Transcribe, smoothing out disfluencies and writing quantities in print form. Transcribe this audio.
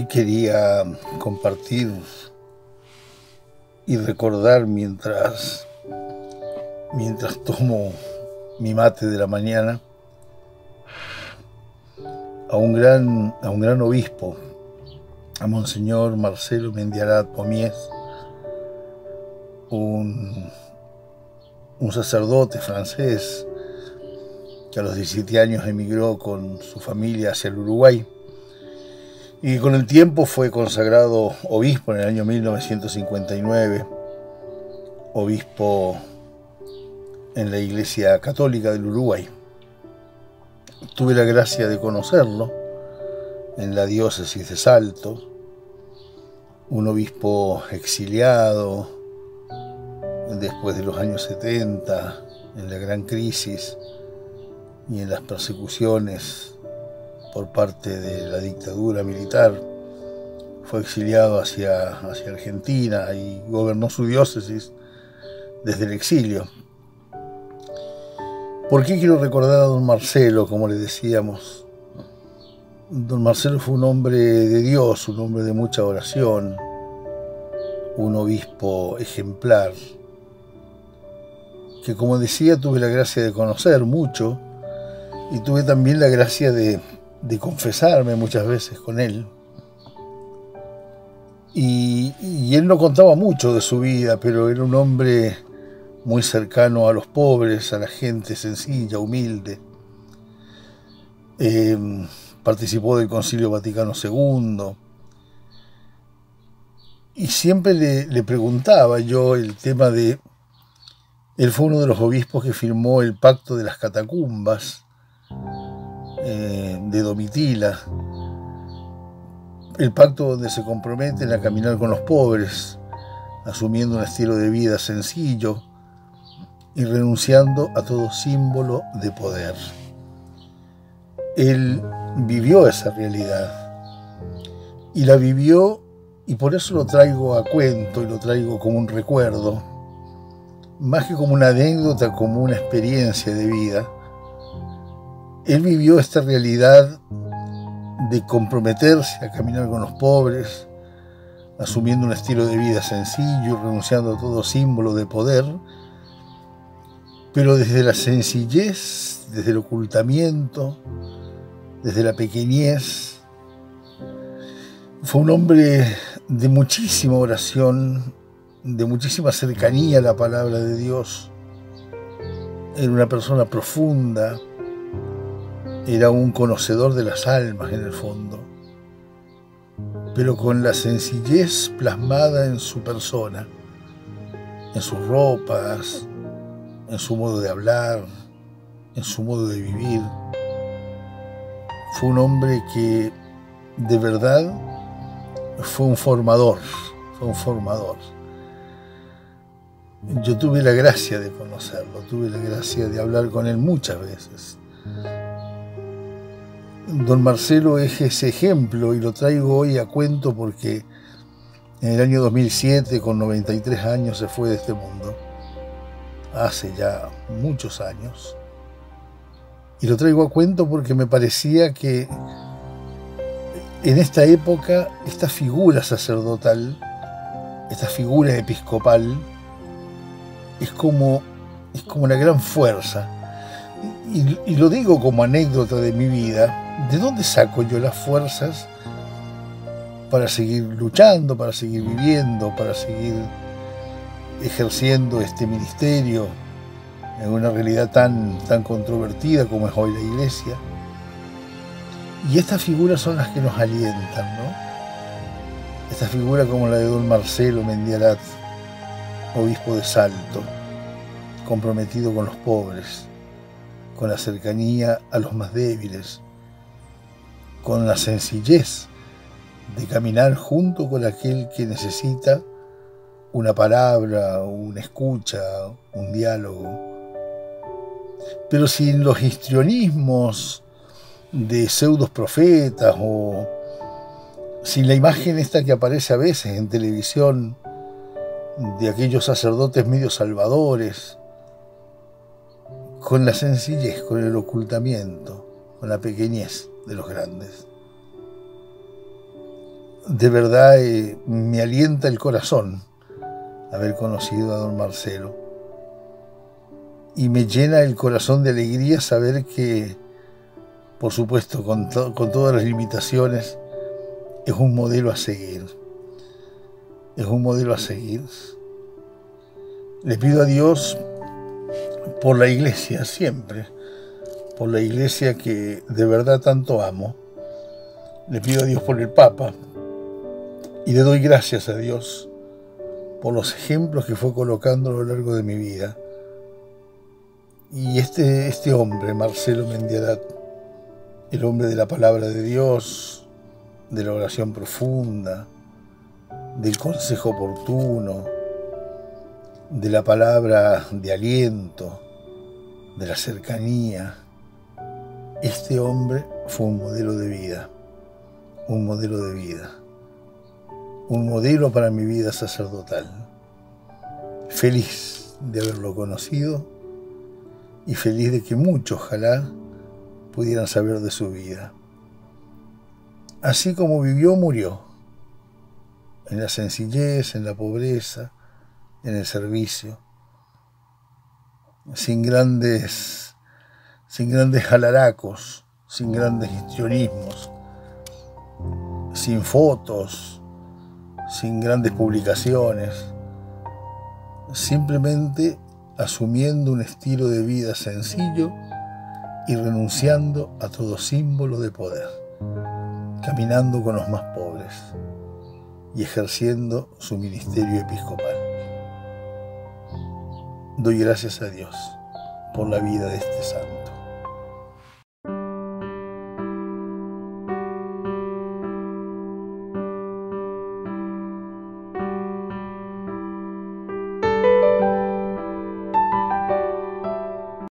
quería compartir y recordar mientras tomo mi mate de la mañana a un gran obispo, a Monseñor Marcelo Mendiarat Pomies, un sacerdote francés que a los 17 años emigró con su familia hacia el Uruguay y con el tiempo fue consagrado obispo en el año 1959, obispo en la Iglesia Católica del Uruguay. Tuve la gracia de conocerlo en la diócesis de Salto, un obispo exiliado después de los años 70, en la gran crisis y en las persecuciones por parte de la dictadura militar. Fue exiliado hacia Argentina y gobernó su diócesis desde el exilio. ¿Por qué quiero recordar a don Marcelo, como le decíamos? Don Marcelo fue un hombre de Dios, un hombre de mucha oración, un obispo ejemplar, que, como decía, tuve la gracia de conocer mucho y tuve también la gracia de confesarme muchas veces con él. Y él no contaba mucho de su vida, pero era un hombre muy cercano a los pobres, a la gente sencilla, humilde. Participó del Concilio Vaticano II y siempre le preguntaba yo el tema de... Él fue uno de los obispos que firmó el Pacto de las Catacumbas de Domitila, el pacto donde se comprometen a caminar con los pobres, asumiendo un estilo de vida sencillo y renunciando a todo símbolo de poder. Él vivió esa realidad y la vivió, y por eso lo traigo a cuento y lo traigo como un recuerdo, más que como una anécdota, como una experiencia de vida. Él vivió esta realidad de comprometerse a caminar con los pobres, asumiendo un estilo de vida sencillo, renunciando a todo símbolo de poder, pero desde la sencillez, desde el ocultamiento, desde la pequeñez. Fue un hombre de muchísima oración, de muchísima cercanía a la palabra de Dios. Era una persona profunda, era un conocedor de las almas en el fondo, pero con la sencillez plasmada en su persona, en sus ropas, en su modo de hablar, en su modo de vivir. Fue un hombre que de verdad fue un formador. Yo tuve la gracia de conocerlo, tuve la gracia de hablar con él muchas veces. Don Marcelo es ese ejemplo y lo traigo hoy a cuento porque en el año 2007, con 93 años, se fue de este mundo. Hace ya muchos años. Y lo traigo a cuento porque me parecía que en esta época, esta figura sacerdotal, esta figura episcopal, es como una gran fuerza. Y lo digo como anécdota de mi vida. ¿De dónde saco yo las fuerzas para seguir luchando, para seguir viviendo, para seguir ejerciendo este ministerio en una realidad tan controvertida como es hoy la Iglesia? Y estas figuras son las que nos alientan, ¿no? Estas figuras como la de don Marcelo Mendiarat, obispo de Salto, comprometido con los pobres, con la cercanía a los más débiles, con la sencillez de caminar junto con aquel que necesita una palabra, una escucha, un diálogo, pero sin los histrionismos de pseudos profetas o sin la imagen esta que aparece a veces en televisión de aquellos sacerdotes medio salvadores, con la sencillez, con el ocultamiento, con la pequeñez de los grandes. de verdad me alienta el corazón haber conocido a don Marcelo. Y me llena el corazón de alegría saber que, por supuesto, con todas las limitaciones, es un modelo a seguir. Es un modelo a seguir. Le pido a Dios por la iglesia, siempre, por la iglesia que de verdad tanto amo. Le pido a Dios por el Papa y le doy gracias a Dios por los ejemplos que fue colocando a lo largo de mi vida. Y este hombre, Marcelo Mendiadat, el hombre de la palabra de Dios, de la oración profunda, del consejo oportuno, de la palabra de aliento, de la cercanía. Este hombre fue un modelo de vida, un modelo de vida, un modelo para mi vida sacerdotal. Feliz de haberlo conocido y feliz de que muchos, ojalá, pudieran saber de su vida. Así como vivió, murió, en la sencillez, en la pobreza, en el servicio, sin grandes alaracos, sin grandes histrionismos, sin fotos, sin grandes publicaciones, simplemente asumiendo un estilo de vida sencillo y renunciando a todo símbolo de poder, caminando con los más pobres y ejerciendo su ministerio episcopal. Doy gracias a Dios por la vida de este santo.